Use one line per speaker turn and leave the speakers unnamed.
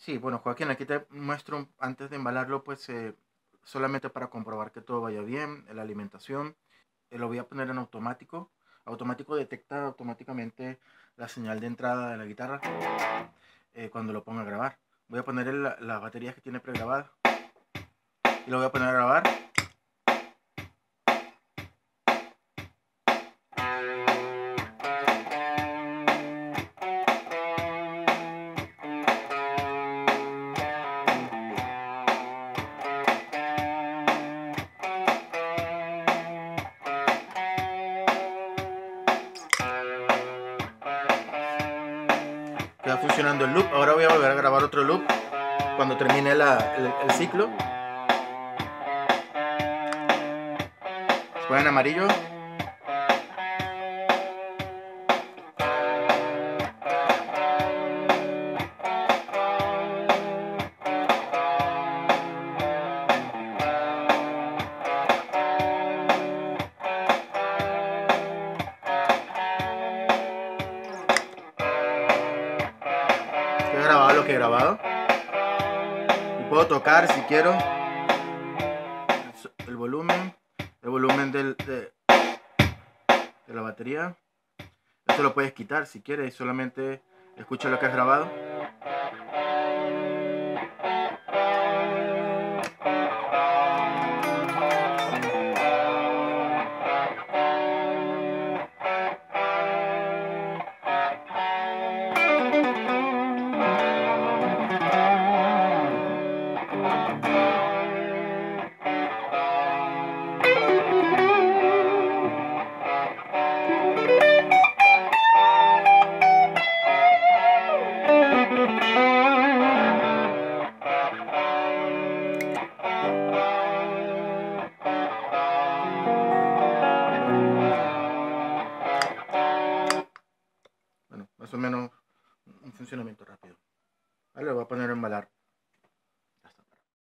Sí, bueno, Joaquín, aquí te muestro antes de embalarlo, pues solamente para comprobar que todo vaya bien, la alimentación. Lo voy a poner en automático. Automático detecta automáticamente la señal de entrada de la guitarra cuando lo ponga a grabar. Voy a poner las baterías que tiene pregrabadas y lo voy a poner a grabar. Queda funcionando el loop. Ahora voy a volver a grabar otro loop cuando termine el ciclo. Se pone en amarillo. He grabado lo que he grabado. Y puedo tocar si quiero el volumen de la batería. Esto lo puedes quitar si quieres, solamente escucha lo que has grabado. Bueno, más o menos un funcionamiento rápido. Vale, lo voy a poner a embalar.